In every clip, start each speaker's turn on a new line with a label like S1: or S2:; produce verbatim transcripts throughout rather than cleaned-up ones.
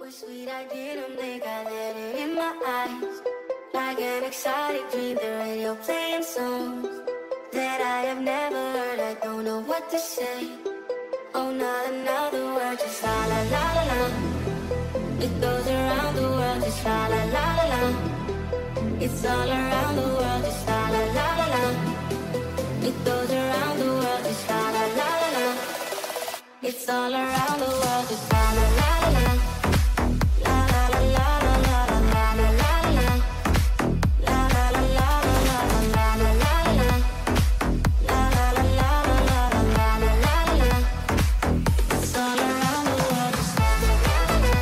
S1: was sweet, I didn't blink, I let it in my eyes. Like an exotic dream, the radio playing songs that I have never heard, I don't know what to say. Oh, not another word, just la la la la la. It goes around the world, just la la la la la. It's all around the world, just la la la la la. It goes around the world, just la la la la la. It's all around the world, just la la la la la. La la la la la la la la la la. La la la la la la la la la. La la la la la la la la la. It's all around the world, just la la la la la.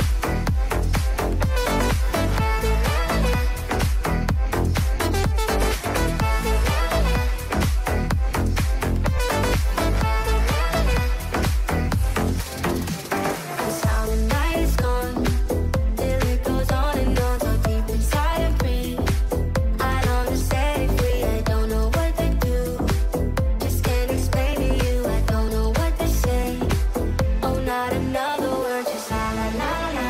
S1: The sound of night is gone, till it goes on and on, so deep inside of me. I long to set it free, I don't know what to do. Just can't explain to you, I don't know what to say. Oh, not another word, just la la la la.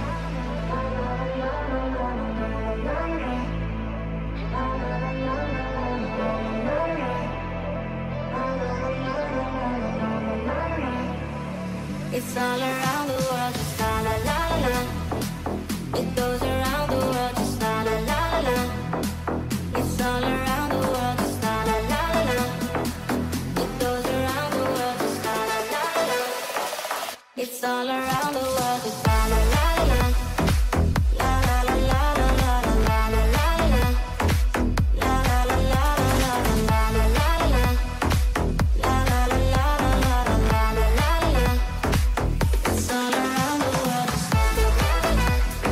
S1: It's all around the world, just la la la la la. It goes around the world, just la la la la la. It's all around the world, just la la la la la. It goes around the world, just la la la la la. It's all around the world, just la la la la la. La la la la la la la la la la. La la la la la la la la la. La la la la la la la la la. It's all around the world, just la la la la la.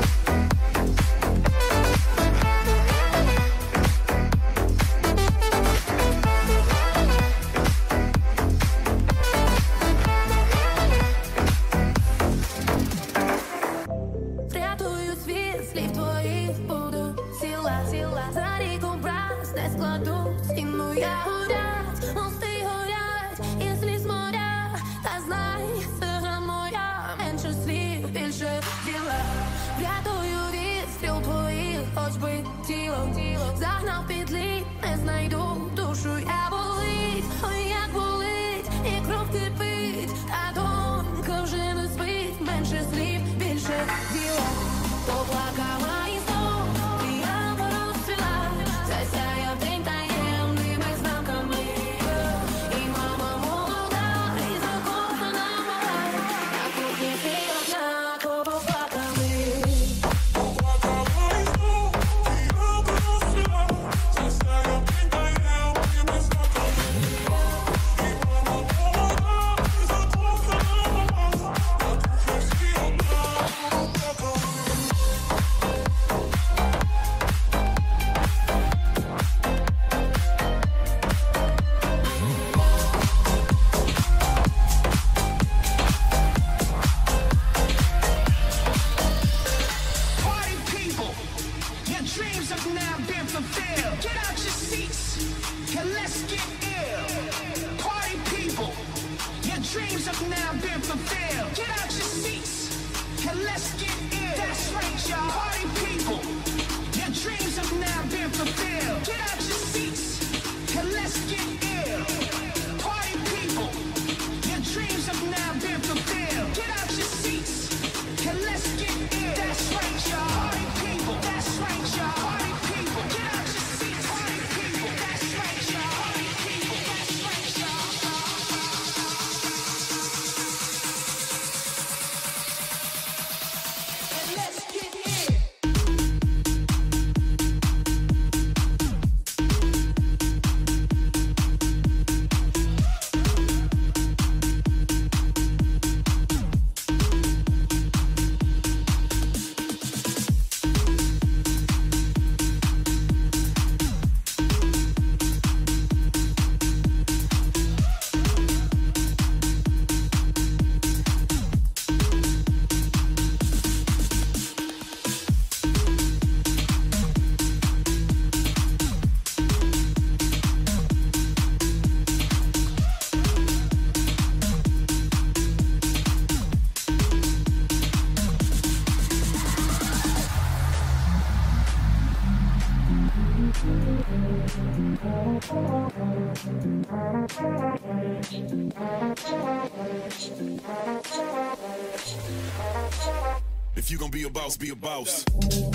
S2: Врятую світ, слів твоїх буду сила, сила. За ріком браз не складуть, і моя горять, мости горять, і сліз моря. Та знай, це гра моя, менше слів, більше діла. Врятую від стріл твоїх, хоч би тіло, загнав під лід, не знайду душу, я болить, ой, як болить, і кров кипить, та донька вже не спить, менше слів, більше діла. Поплакала і знов, і я порозцвіла, засяяв день таємними знаками. І мама молода, і закохана мала, на кухні ти однаково поплакали.
S3: Поплакала і знов, і я порозцвіла, засяяв день таємними знаками. І мама молода, і закохана мала, на кухні всі однаково поплакали.
S4: Party people, your dreams have now been fulfilled. Get out your seats and let's get ill. Party people, your dreams have now been fulfilled. Get out your seats and let's get ill. That's right, y'all. Party people, your dreams have now been fulfilled. Get out your seats and let's get ill. Party people, your dreams have now been fulfilled. Get out your seats and let's get ill. That's right, y'all. Party people, that's right, y'all. Party people, get out your seats. Party people, that's right, y'all. Party people, that's right, y'all.
S3: If you gon' be a boss, be a boss.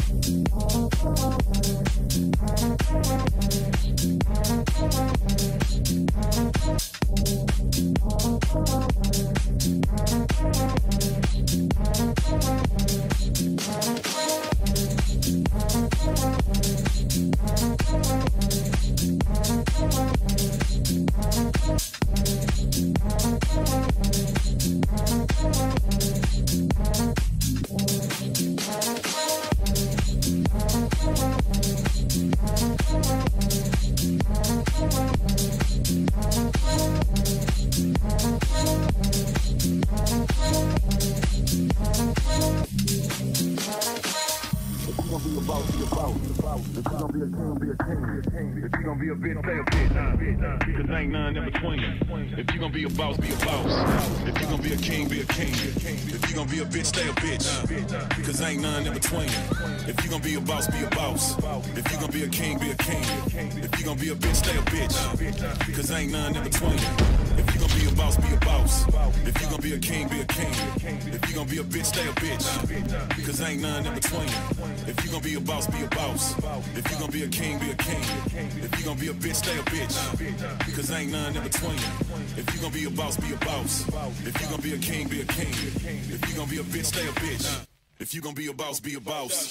S3: Ain't none in between. If you gon' be a boss, be a boss. If you gon' be a king, be a king. If you gon' be a bitch, stay a bitch. Because ain't none in between. If you gon' be a boss, be a boss. If you gon' be a king, be a king. If you gon' be a bitch, stay a bitch. Because ain't none in between. If you gon' be a boss, be a boss. If you gon' be a king, be a king. If you gon' be a bitch, stay a bitch. If you gon' be a boss, be a boss.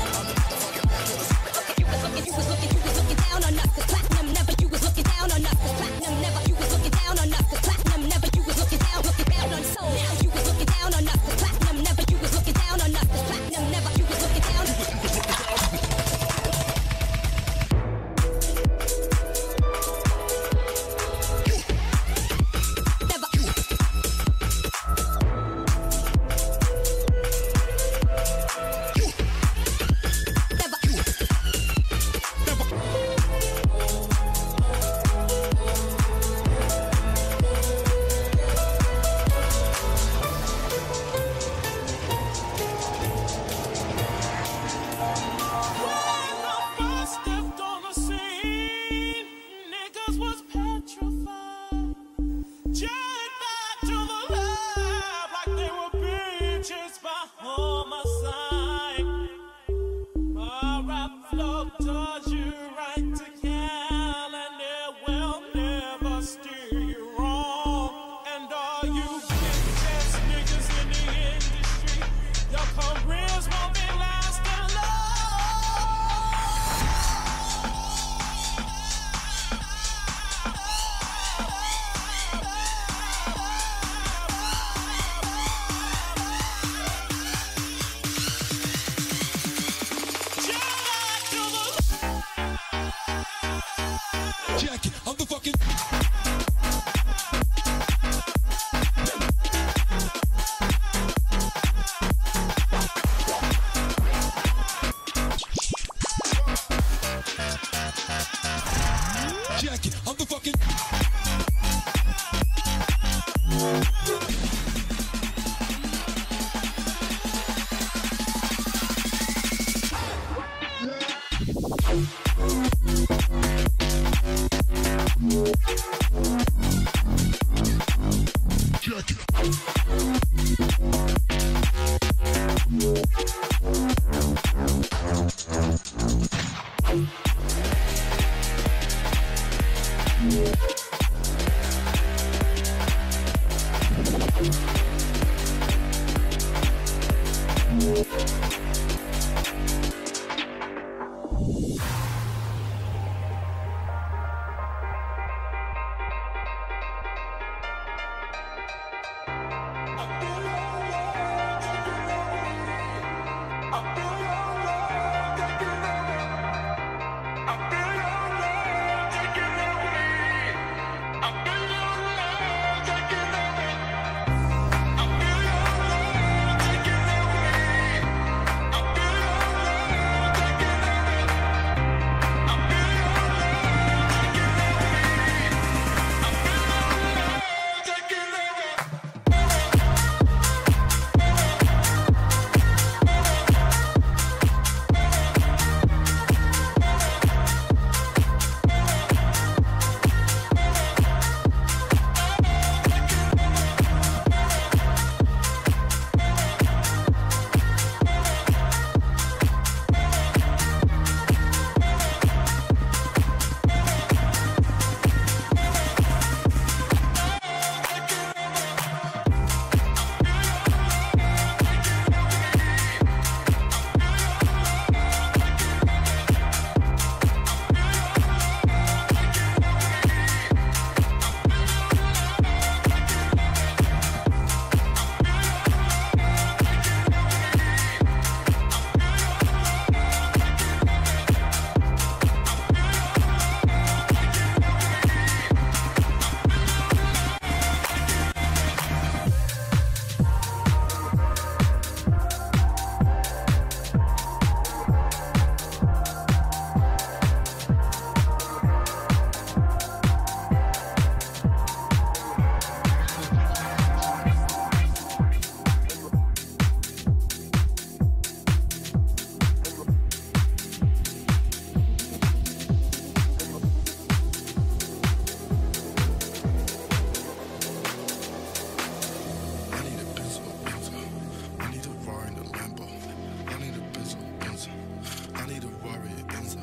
S2: If you was looking, you was looking down on us. 'Cause platinum never, you was looking down on us.
S3: niggas was petrified. Jacked back to the lab like they were being chased by homicide. My rap flow does you right to hell, and it will never steer you wrong. And all you bitch-ass niggas in the industry, your careers won't be lasting long.
S5: Jackie, I'm the fucking. Jackie, I'm the fucking.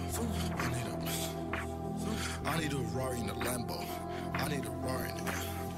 S6: I need a Rari in a Lambo. I need a Rari in it.